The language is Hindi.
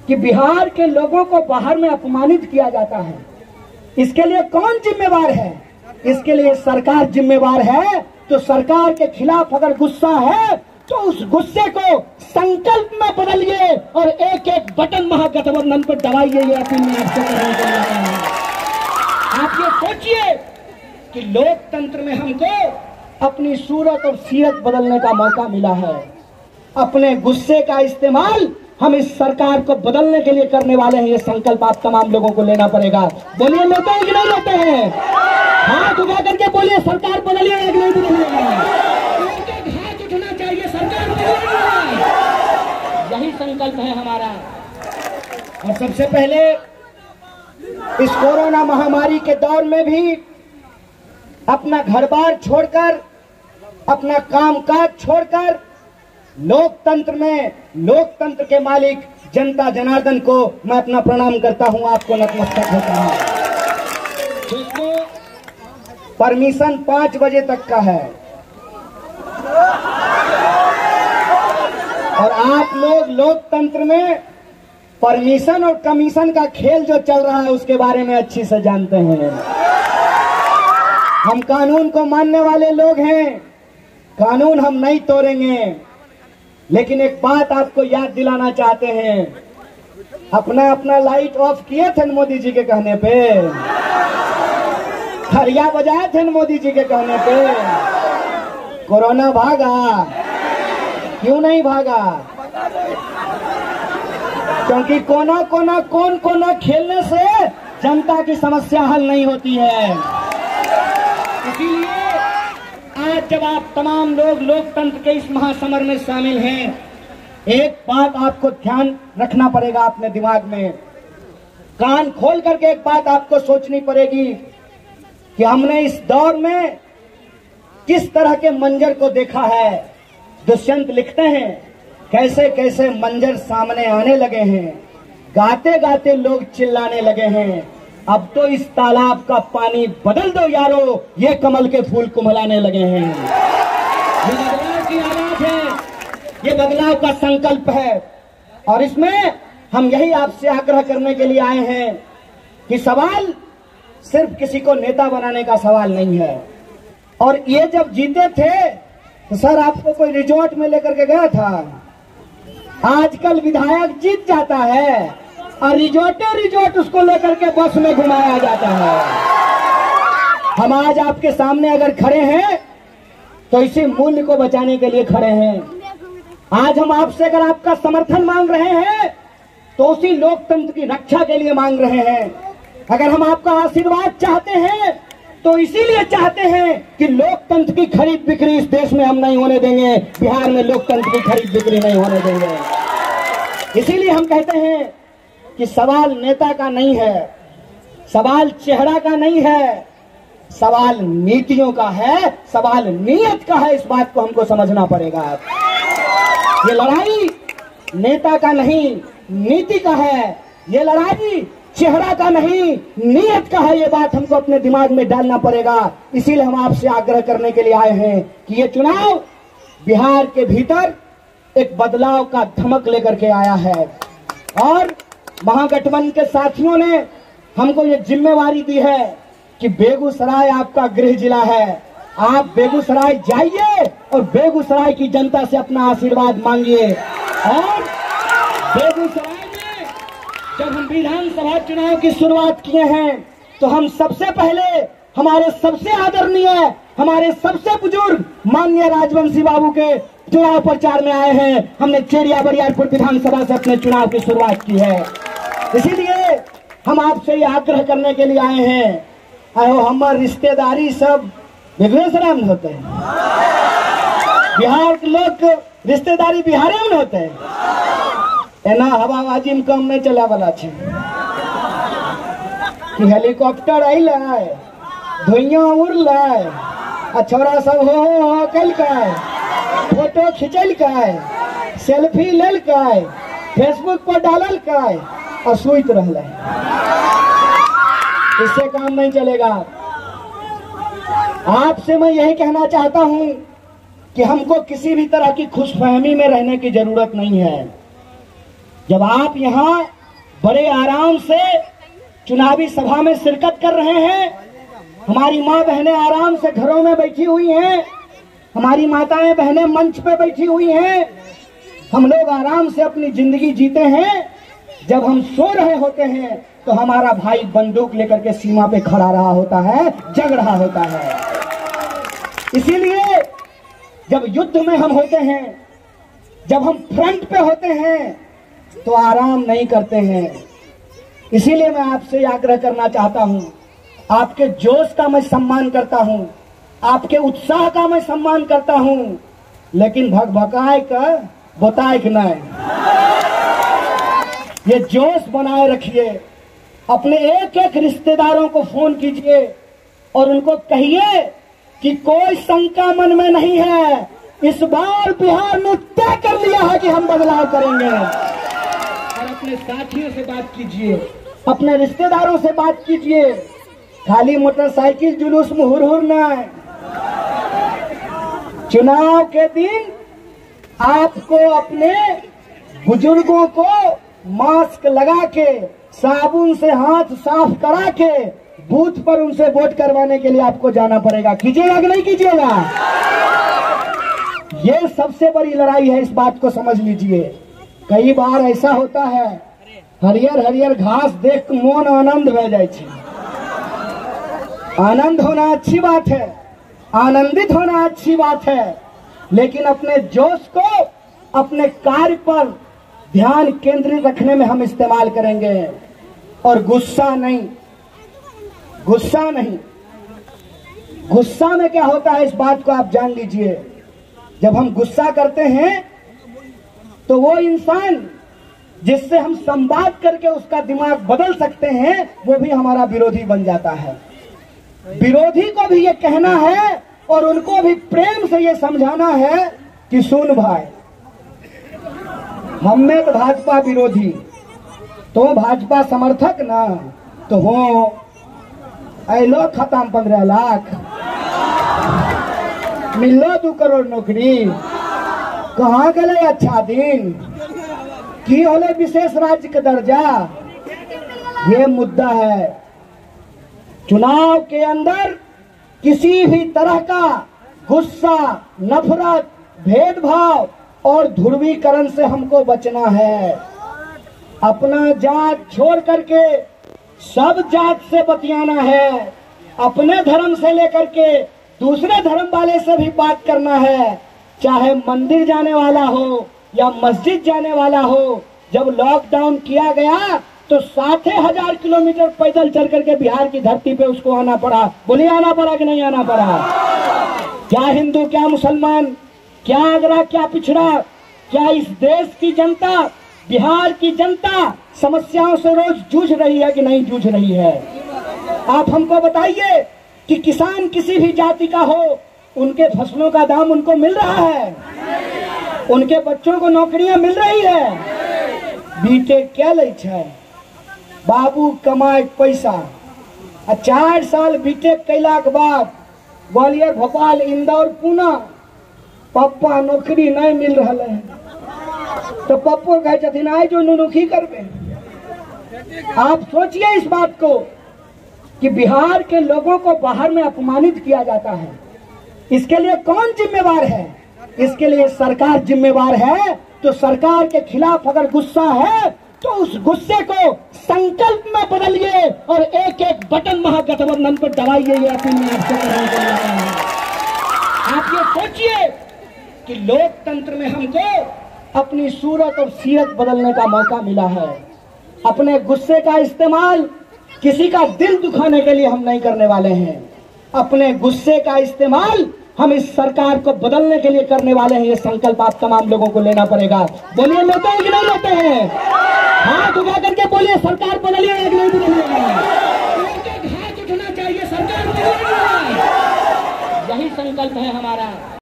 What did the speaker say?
कि बिहार के लोगों को बाहर में अपमानित किया जाता है, इसके लिए कौन जिम्मेवार है? इसके लिए सरकार जिम्मेवार है। तो सरकार के खिलाफ अगर गुस्सा है तो उस गुस्से को संकल्प में बदलिए और एक एक बटन महागठबंधन पर दबाइए। ये अपील मैं आपसे करने के लिए आया हूं। आप ये सोचिए कि लोकतंत्र में हमको अपनी सूरत और सीरत बदलने का मौका मिला है। अपने गुस्से का इस्तेमाल हम इस सरकार को बदलने के लिए करने वाले हैं। ये संकल्प आप तमाम लोगों को लेना पड़ेगा। बोलिए, लेते हैं कि नहीं लेते हैं? हाथ उठा करके बोलिए, सरकार बदलिएगा कि नहीं बदलिएगा? एक एक हाथ उठना चाहिए, सरकार बदलिएगा। यही संकल्प है हमारा। और सबसे पहले इस कोरोना महामारी के दौर में भी अपना घर बार छोड़कर, अपना कामकाज छोड़कर लोकतंत्र में, लोकतंत्र के मालिक जनता जनार्दन को मैं अपना प्रणाम करता हूं, आपको नतमस्तक होता हूं। जिसको परमिशन 5 बजे तक का है और आप लोग लोकतंत्र में परमिशन और कमीशन का खेल जो चल रहा है उसके बारे में अच्छी से जानते हैं। हम कानून को मानने वाले लोग हैं, कानून हम नहीं तोड़ेंगे। लेकिन एक बात आपको याद दिलाना चाहते हैं, अपना अपना लाइट ऑफ किए थे मोदी जी के कहने पे, खरिया बजाए थे मोदी जी के कहने पे। कोरोना भागा, क्यों नहीं भागा? क्योंकि कोना कोना कौन कोना खेलने से जनता की समस्या हल नहीं होती है। इसीलिए आज जब आप तमाम लोग लोकतंत्र के इस महासमर में शामिल हैं, एक बात आपको ध्यान रखना पड़ेगा अपने दिमाग में, कान खोल करके एक बात आपको सोचनी पड़ेगी कि हमने इस दौर में किस तरह के मंजर को देखा है। दुष्यंत लिखते हैं कैसे कैसे मंजर सामने आने लगे हैं, गाते गाते लोग चिल्लाने लगे हैं, अब तो इस तालाब का पानी बदल दो यारो, ये कमल के फूल कुम्हलाने लगे हैं। ये बदलाव की आवाज है, ये बदलाव का संकल्प है। और इसमें हम यही आपसे आग्रह करने के लिए आए हैं कि सवाल सिर्फ किसी को नेता बनाने का सवाल नहीं है। और ये जब जीते थे तो सर आपको कोई रिजॉर्ट में लेकर के गया था? आजकल विधायक जीत जाता है और रिजॉर्ट उसको लेकर के बस में घुमाया जाता है। हम आज आपके सामने अगर खड़े हैं तो इसी मूल्य को बचाने के लिए खड़े हैं। आज हम आपसे अगर आपका समर्थन मांग रहे हैं तो उसी लोकतंत्र की रक्षा के लिए मांग रहे हैं। अगर हम आपका आशीर्वाद चाहते हैं तो इसीलिए चाहते हैं कि लोकतंत्र की खरीद बिक्री इस देश में हम नहीं होने देंगे, बिहार में लोकतंत्र की खरीद बिक्री नहीं होने देंगे। इसीलिए हम कहते हैं कि सवाल नेता का नहीं है, सवाल चेहरा का नहीं है, सवाल नीतियों का है, सवाल नीयत का है। इस बात को हमको समझना पड़ेगा। ये लड़ाई नेता का नहीं, नीति का है। ये लड़ाई चेहरा का नहीं, नीयत का है। ये बात हमको अपने दिमाग में डालना पड़ेगा। इसीलिए हम आपसे आग्रह करने के लिए आए हैं कि ये चुनाव बिहार के भीतर एक बदलाव का धमक लेकर के आया है और महागठबंधन के साथियों ने हमको ये जिम्मेवारी दी है कि बेगूसराय आपका गृह जिला है। आप बेगूसराय जाइए और बेगूसराय की जनता से अपना आशीर्वाद मांगिए। और बेगूसराय में जब हम विधानसभा चुनाव की शुरुआत किए हैं तो हम सबसे पहले हमारे सबसे आदरणीय, हमारे सबसे बुजुर्ग माननीय राजवंशी बाबू के चुनाव प्रचार में आए हैं। हमने चेरिया बरियारपुर विधानसभा से अपने चुनाव की शुरुआत की है। इसीलिए हम आपसे ये आग्रह करने के लिए आए हैं, आयो हमारे रिश्तेदारी सब बेगूसराय में होते हैं, बिहार के लोग रिश्तेदारी बिहार में होते हैं। एना हवाबाजी में कम नहीं चला वाला छे कि हेलीकॉप्टर आइल है, धुइयां उड़ल आ छोरा सब हो कल का फोटो खिंचल का, सेल्फी लेल का, फेसबुक पर डालल का और सुइत रहल। इससे काम नहीं चलेगा। आपसे मैं यही कहना चाहता हूं कि हमको किसी भी तरह की खुशफहमी में रहने की जरूरत नहीं है। जब आप यहाँ बड़े आराम से चुनावी सभा में शिरकत कर रहे हैं। हमारी माँ बहनें आराम से घरों में बैठी हुई हैं, हमारी माताएं बहनें मंच पे बैठी हुई हैं। हम लोग आराम से अपनी जिंदगी जीते हैं। जब हम सो रहे होते हैं तो हमारा भाई बंदूक लेकर के सीमा पे खड़ा रहा होता है, जग रहा होता है। इसीलिए जब युद्ध में हम होते हैं, जब हम फ्रंट पे होते हैं तो आराम नहीं करते हैं। इसीलिए मैं आपसे आग्रह करना चाहता हूं, आपके जोश का मैं सम्मान करता हूं, आपके उत्साह का मैं सम्मान करता हूं, लेकिन भगभकाए का बताए कि नहीं, ये जोश बनाए रखिए। अपने एक एक रिश्तेदारों को फोन कीजिए और उनको कहिए कि कोई शंका मन में नहीं है, इस बार बिहार ने तय कर लिया है कि हम बदलाव करेंगे। और अपने साथियों से बात कीजिए, अपने रिश्तेदारों से बात कीजिए, खाली मोटरसाइकिल जुलूस में हुर न। चुनाव के दिन आपको अपने बुजुर्गों को मास्क लगा के, साबुन से हाथ साफ करा के बूथ पर उनसे वोट करवाने के लिए आपको जाना पड़ेगा। कीजिएगा कि नहीं कीजिएगा? ये सबसे बड़ी लड़ाई है, इस बात को समझ लीजिए। कई बार ऐसा होता है, हरियर हरियर घास देख मन आनंद हो जाए। आनंद होना अच्छी बात है, आनंदित होना अच्छी बात है, लेकिन अपने जोश को अपने कार्य पर ध्यान केंद्रित रखने में हम इस्तेमाल करेंगे और गुस्सा नहीं। गुस्सा नहीं, गुस्सा में क्या होता है इस बात को आप जान लीजिए। जब हम गुस्सा करते हैं तो वो इंसान जिससे हम संवाद करके उसका दिमाग बदल सकते हैं, वो भी हमारा विरोधी बन जाता है। विरोधी को भी ये कहना है और उनको भी प्रेम से ये समझाना है कि सुन भाई, हमें तो भाजपा विरोधी, तो भाजपा समर्थक ना, तो हो ऐलो खत्म 15 लाख, मिलो 2 करोड़ नौकरी, कहाँ गए अच्छा दिन, की होले विशेष राज्य का दर्जा। ये मुद्दा है। चुनाव के अंदर किसी भी तरह का गुस्सा, नफरत, भेदभाव और ध्रुवीकरण से हमको बचना है। अपना जात छोड़ करके सब जात से बतियाना है। अपने धर्म से लेकर के दूसरे धर्म वाले से भी बात करना है, चाहे मंदिर जाने वाला हो या मस्जिद जाने वाला हो। जब लॉकडाउन किया गया तो 7,000 किलोमीटर पैदल चल करके बिहार की धरती पे उसको आना पड़ा। बोलिए आना पड़ा कि नहीं आना पड़ा? क्या हिंदू, क्या मुसलमान, क्या अगरा, क्या पिछड़ा, क्या इस देश की जनता, बिहार की जनता समस्याओं से रोज जूझ रही है कि नहीं जूझ रही है? आप हमको बताइए कि किसान किसी भी जाति का हो, उनके फसलों का दाम उनको मिल रहा है? उनके बच्चों को नौकरियां मिल रही है? बीटे क्या ले छे बाबू कमाए पैसा, 4 साल बीटेक कैला के बाद ग्वालियर, भोपाल, इंदौर, पूना पप्पा नौकरी नहीं मिल रहा है, तो पप्पो कहे आई जो नुनुखी करबे। आप सोचिए इस बात को कि बिहार के लोगों को बाहर में अपमानित किया जाता है। इसके लिए कौन जिम्मेवार है? इसके लिए सरकार जिम्मेवार है। तो सरकार के खिलाफ अगर गुस्सा है तो उस गुस्से को संकल्प में बदलिए और एक एक बटन महागठबंधन पर दबाइए। ये अपील मैं आपसे करने के लिए है। आप ये सोचिए कि लोकतंत्र में हमको अपनी सूरत और सीरत बदलने का मौका मिला है। अपने गुस्से का इस्तेमाल किसी का दिल दुखाने के लिए हम नहीं करने वाले हैं। अपने गुस्से का इस्तेमाल हम इस सरकार को बदलने के लिए करने वाले हैं। ये संकल्प आप तमाम लोगों को लेना पड़ेगा। बोलिए लेते हैं कि नहीं लेते हैं? हाथ उठा करके बोलिए सरकार बदलिएगा कि नहीं बदलिएगा? हाथ उठना चाहिए, सरकार बदलिएगा। यही संकल्प है हमारा।